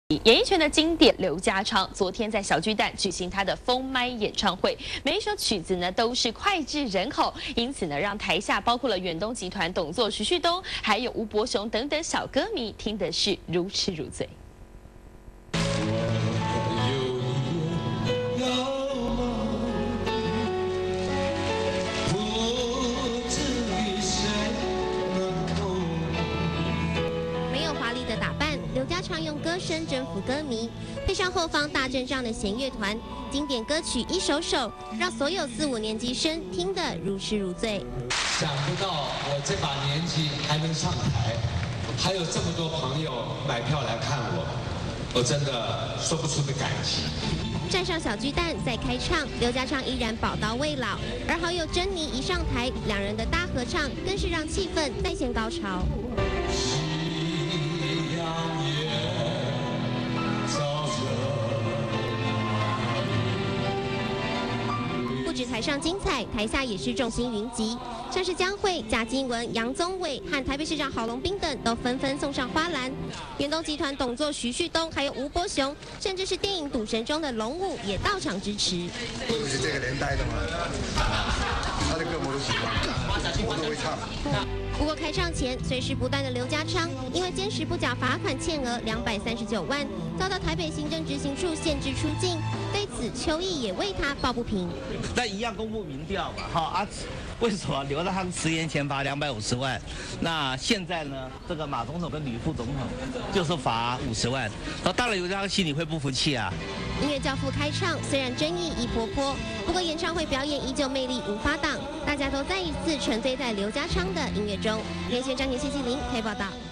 演艺圈的经典刘家昌，昨天在小巨蛋举行他的封麦演唱会，每一首曲子呢都是脍炙人口，因此呢让台下包括了远东集团董座徐旭东，还有吴伯雄等等小歌迷听的是如痴如醉。 刘家昌用歌声征服歌迷，配上后方大阵仗的弦乐团，经典歌曲一首首，让所有4、5年级生听得如痴如醉。 想不到我这把年纪还能上台，还有这么多朋友买票来看我真的说不出的感激。 站上小巨蛋再开唱，刘家昌依然宝刀未老，而好友珍妮一上台，两人的大合唱更是让气氛再现高潮。 不止台上精彩，台下也是众星云集，像是江蕙、贾静雯、杨宗纬和台北市长郝龙斌等都纷纷送上花篮。远东集团董座徐旭东，还有吴伯雄，甚至是电影《赌神》中的龙武也到场支持。 我是这个年代的嘛，他的歌我都喜欢，我都会唱。 不过开唱前随时不断的刘家昌，因为坚持不缴罚款欠额239万，遭到台北行政执行处限制出境。对此，邱毅也为他抱不平。 那一样公布民调嘛，哈啊，为什么刘家昌10年前罚250万，那现在呢，这个马总统跟吕副总统就是罚50万，那当然刘家昌心里会不服气啊。 音乐教父开唱，虽然争议一波波，不过演唱会表演依旧魅力无法挡，大家都再一次沉醉在刘家昌的音乐中。连线张年谢继林可以报道。